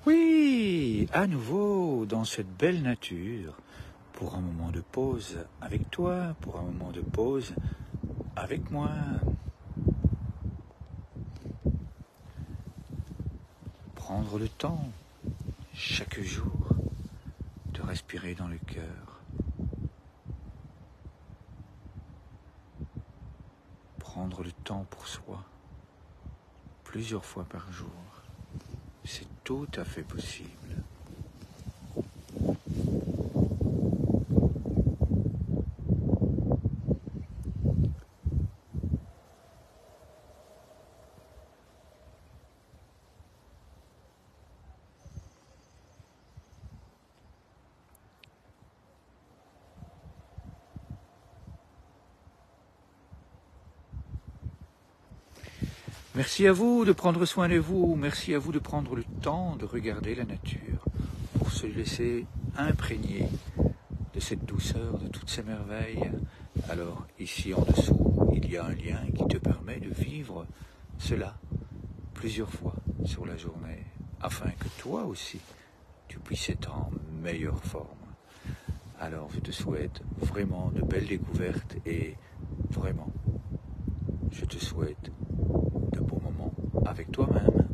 Oui, à nouveau dans cette belle nature, pour un moment de pause avec toi, pour un moment de pause avec moi. Prendre le temps, chaque jour, de respirer dans le cœur. Prendre le temps pour soi, plusieurs fois par jour. C'est tout à fait possible. Merci à vous de prendre soin de vous, merci à vous de prendre le temps de regarder la nature, pour se laisser imprégner de cette douceur, de toutes ces merveilles. Alors ici en dessous, il y a un lien qui te permet de vivre cela plusieurs fois sur la journée, afin que toi aussi, tu puisses être en meilleure forme. Alors je te souhaite vraiment de belles découvertes et vraiment, je te souhaite de bons moments avec toi-même.